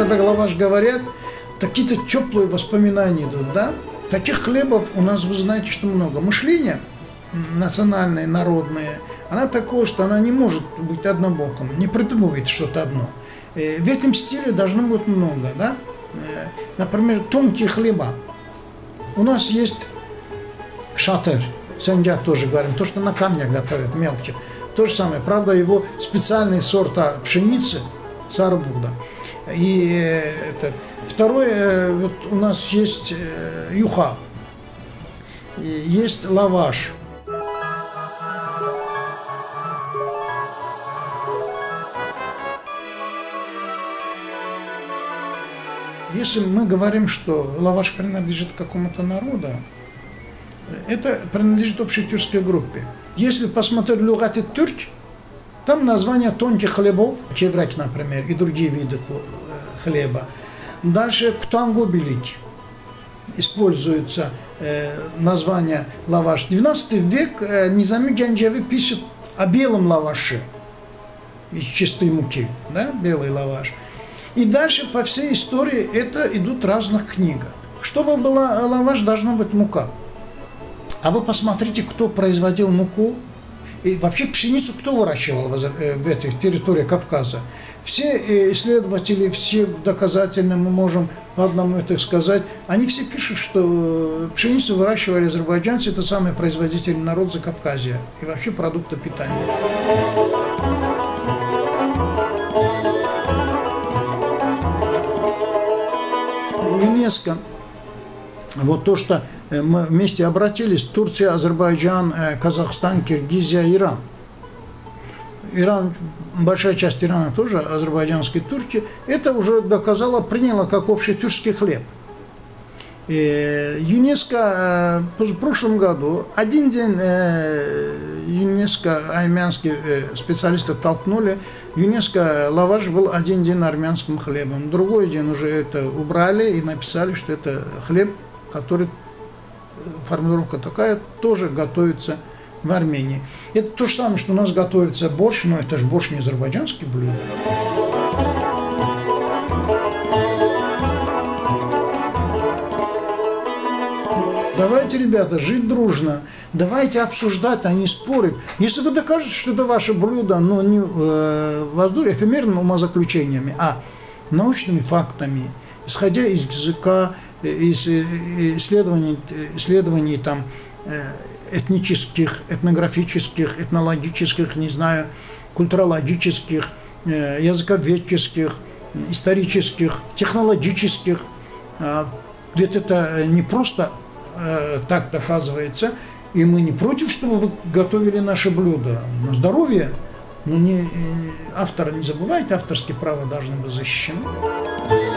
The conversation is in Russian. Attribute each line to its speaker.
Speaker 1: когда лаваш говорят, какие-то теплые воспоминания идут, да? Таких хлебов у нас, вы знаете, что много. Мышление национальное, народное, она такое, что она не может быть однобоком, не придумывает что-то одно. В этом стиле должно быть много, да? Например, тонкие хлеба. У нас есть шатер, сандя тоже говорим, то, что на камнях готовят, мелких. То же самое, правда, его специальные сорта пшеницы, сарбурда. И второе, вот у нас есть юха, есть лаваш. Если мы говорим, что лаваш принадлежит какому-то народу, это принадлежит общей тюркской группе. Если посмотреть люгаты тюрк, там название тонких хлебов, чеврек, например, и другие виды хлеба. Дальше ктангобилик используется название лаваш. В 12 век Низами Гянджеви пишет о белом лаваше из чистой муки, да, белый лаваш. И дальше по всей истории это идут в разных книгах. Чтобы была лаваш, должна быть мука. А вы посмотрите, кто производил муку. И вообще пшеницу кто выращивал в этих территориях Кавказа? Все исследователи, все доказательно мы можем по одному это сказать. Они все пишут, что пшеницу выращивали азербайджанцы, это самый производительный народ Закавказья и вообще продукты питания. ЮНЕСКО, вот то, что мы вместе обратились, Турция, Азербайджан, Казахстан, Киргизия, Иран. Иран, большая часть Ирана тоже, азербайджанской Турции, это уже доказало, приняло как общий тюркский хлеб. И ЮНЕСКО в прошлом году, один день ЮНЕСКО, армянские специалисты толкнули, ЮНЕСКО лаваш был один день армянским хлебом. Другой день уже это убрали и написали, что это хлеб, который, формулировка такая, тоже готовится в Армении. Это то же самое, что у нас готовится борщ, но это же борщ не азербайджанское блюдо. Давайте, ребята, жить дружно, давайте обсуждать, а не спорить. Если вы докажете, что это ваше блюдо, но не эфемерными умозаключениями, а научными фактами, исходя из языка, из исследований там, этнических, этнографических, этнологических, не знаю, культурологических, языковедческих, исторических, технологических. Ведь это не просто так доказывается, и мы не против, чтобы вы готовили наше блюдо на здоровье, но автора не забывайте, авторские права должны быть защищены.